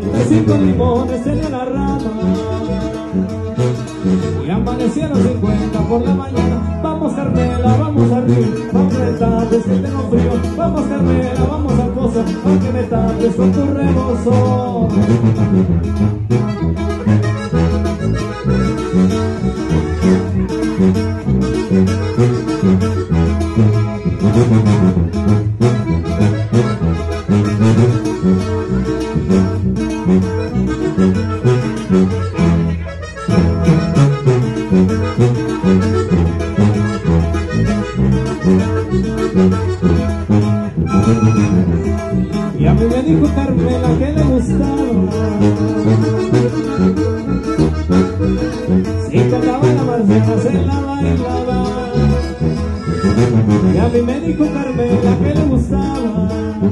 de 5 limones tenía la rama. Y amanecieron 50 por la mañana. Vamos Carmela, vamos al río, vamos a tardes que tengo frío. Vamos Carmela, vamos al pozo, para que me tapes con tu rebozo. Y a mí me dijo Carmela que le gustaba si cantaba la marciana se la bailaba. Y a mí me dijo Carmela que le gustaba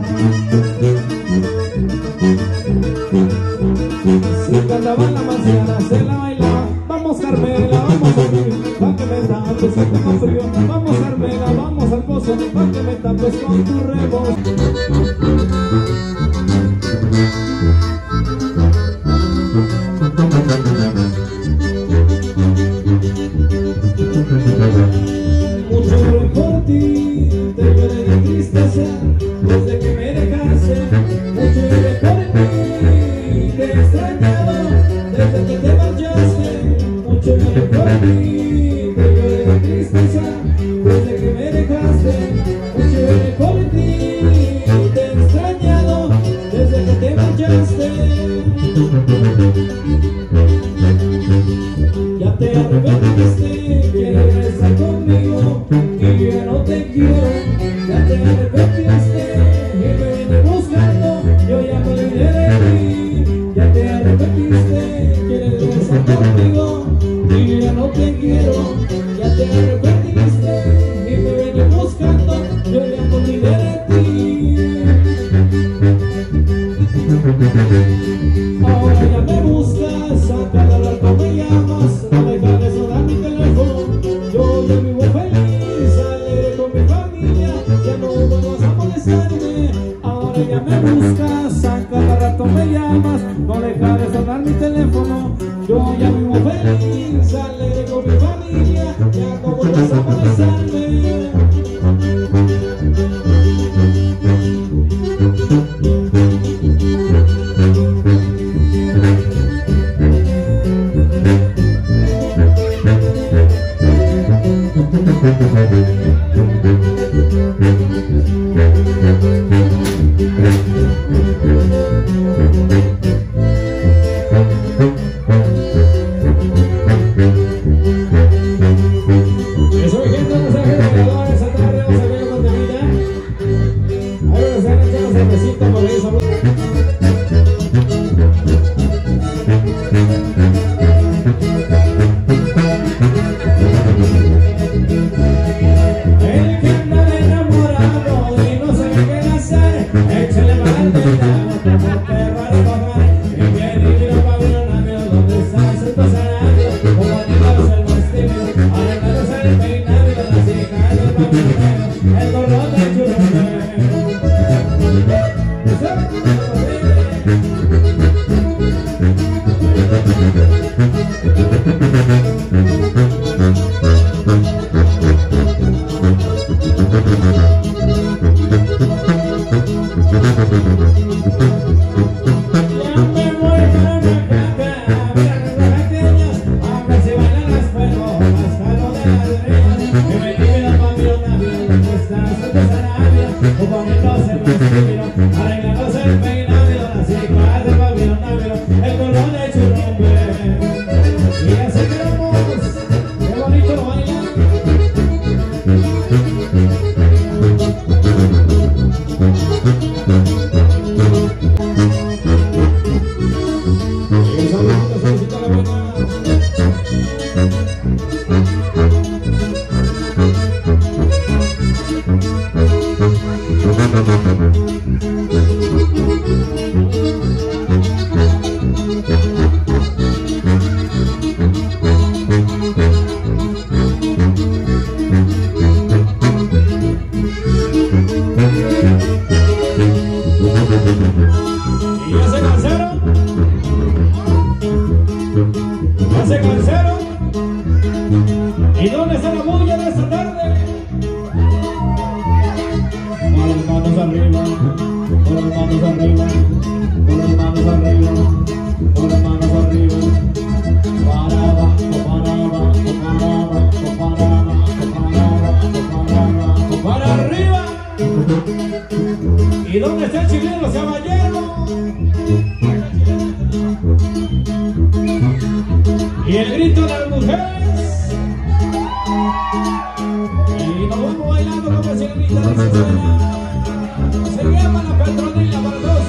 si cantaba la marciana se la bailaba. Vamos Carmela, vamos al río, pa' que me tapes que tengo frío. Vamos Carmela, vamos al pozo, pa' que me tapes con tu rebozo. Mucho lloré por ti, te lloré de tristeza, desde que me dejaste. Mucho lloré por ti, te he extrañado, desde que te marchaste. Mucho lloré por ti, te lloré de tristeza, desde que me dejaste. Mucho lloré por ti, te he extrañado, desde que te marchaste. Ya te arrepentiste, quieres regresar conmigo y yo no te quiero. Ya te arrepentiste y me vienes buscando, yo ya me olvidé de ti. Ya te arrepentiste, quieres regresar conmigo y yo ya no te quiero. Ya te arrepentiste y me vienes buscando, yo ya me olvidé de ti. Ahora ya me buscas, a cada rato me llamas, no dejas de sonar mi teléfono. Yo ya vivo feliz, alegre con mi familia, ya no vuelvas a molestarme. Ahora ya me buscas, a cada rato me llamas, no dejas de sonar mi teléfono. Yo ya vivo feliz, alegre con mi familia, ya no vuelvas a molestarme. Se llama la Petronila para todos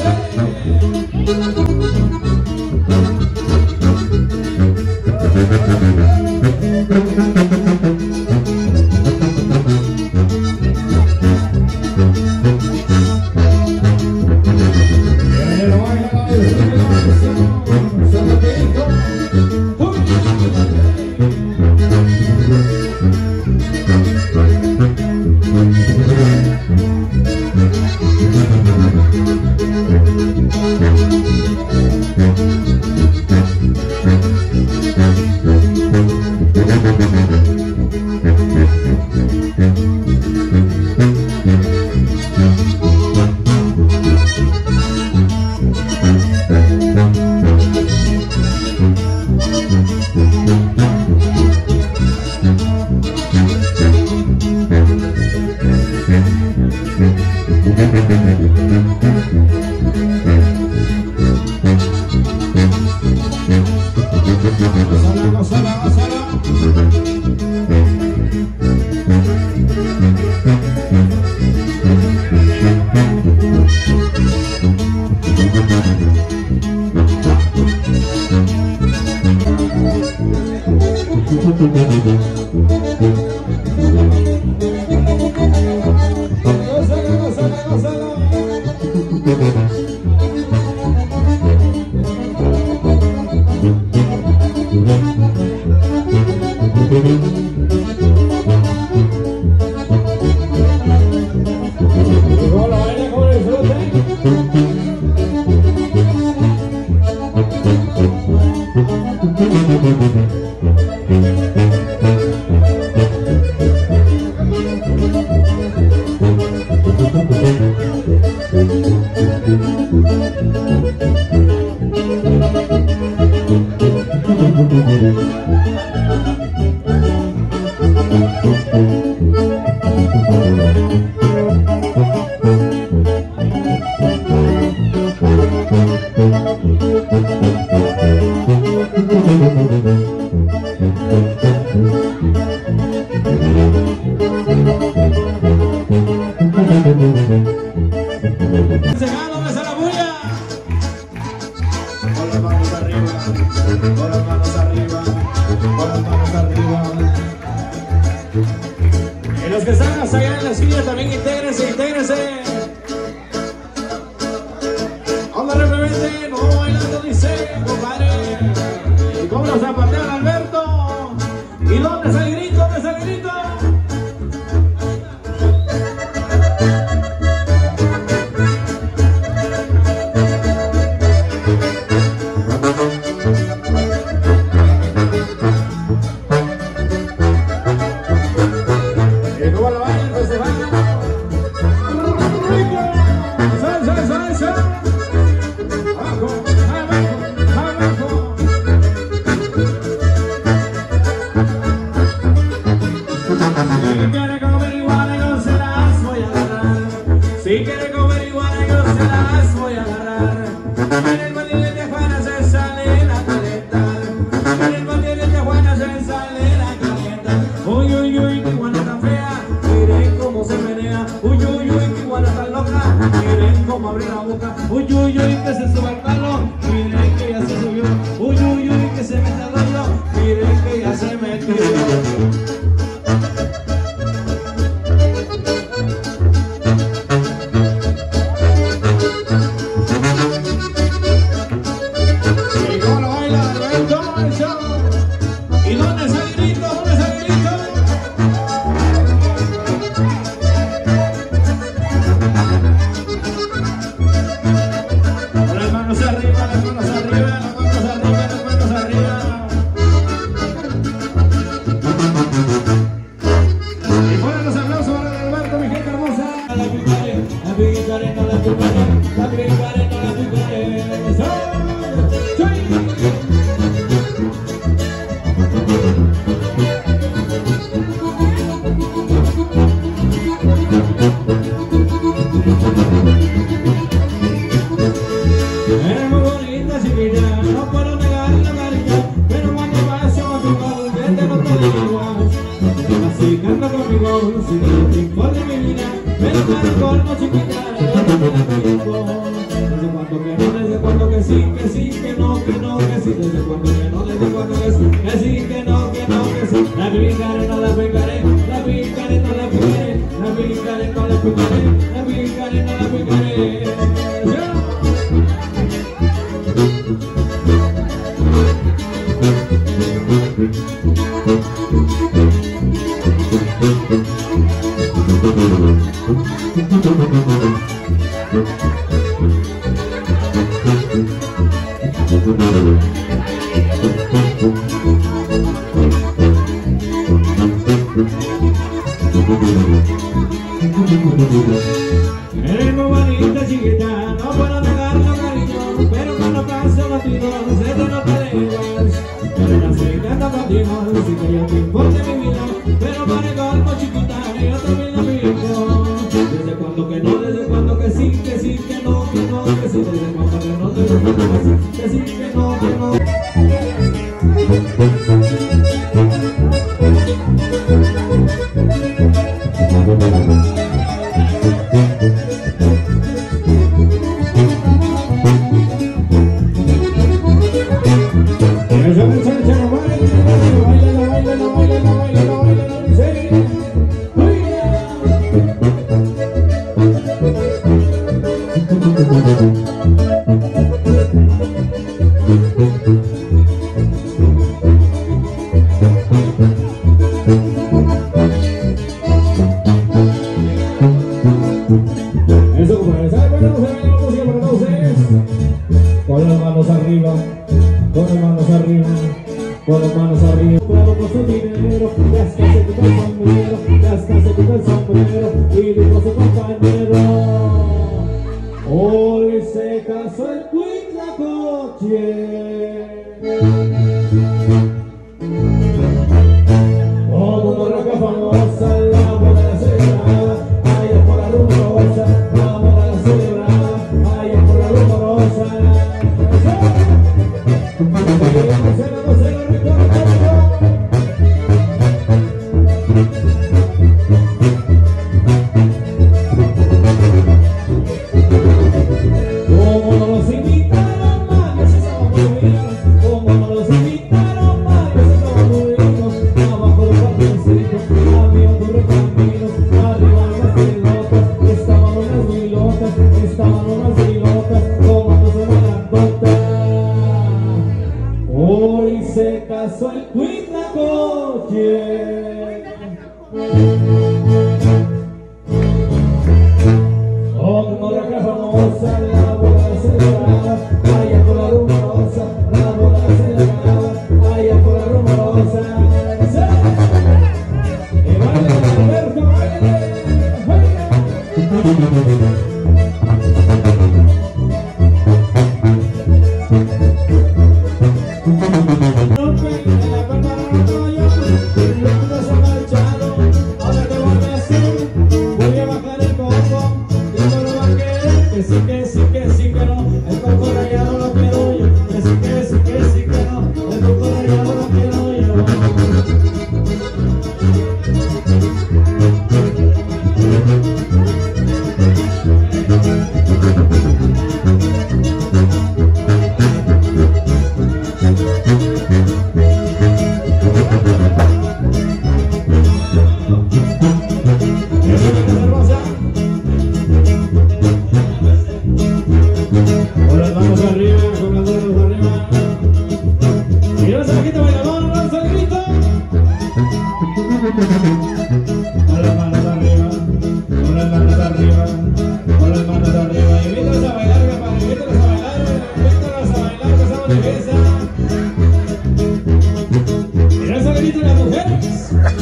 Así canta conmigo, si no te importa mi vida. pero para colmo chiquita, yo no me la pico. Desde cuando que no, desde cuando que sí, que no, que no, que sí. Desde cuando que no, desde cuando que sí, que no, que sí. La picaré, no la picaré, la picaré, no la picaré, la picaré, no la picaré, la picaré, no la picaré. Eres muy bonita chiquita, no puedo negarlo cariño, pero cuando paso contigo se te nota lejos. Pero no sé qué anda contigo, sí que yo te importe mi vida, pero para colmo chiquita, yo también la pico. Desde cuando que no, desde cuando que sí, que no, que sí. Desde cuando que no, desde cuando que sí, que no, que no. Eso, compadre, ¿saben? Vamos a ver la música para todos ustedes. Con las manos arriba, con las manos arriba, con las manos arriba. Claro, con su dinero, gastase tu sombrero, gastase tu sombrero y dijo su compañero. Hoy se casó el Huitlacoche. Como morraca famosa, la boda la celebrada, allá por la rumorosa, la boda la celebrada, allá por la rumorosa. Como no los invitaron más, que se estaban muy bien. Como no los invitaron más, que se estaban muy bien. Abajo del camioncito había un recamino, arriba unas pilotas, estaban unas milotas, tomándose una gota. Hoy se casó el Huitlacoche. Oh, morraca famosa, la boda celebrada, allá por la rumorosa, la boda celebrada, allá por la rumorosa. ¡Y baile, Alberto, baile! Que sí, que no, el coco rayado lo quiero yo. Que sí, que no, el coco rayado lo quiero yo. Con las manos arriba, con las manos arriba. Y no se me quita bailador, no se le grita. Con las manos arriba, con las manos arriba, con las manos arriba. Invítalos a bailar, compadre, invítalos a bailar, que estamos de fiesta. Y no se le gritan las mujeres.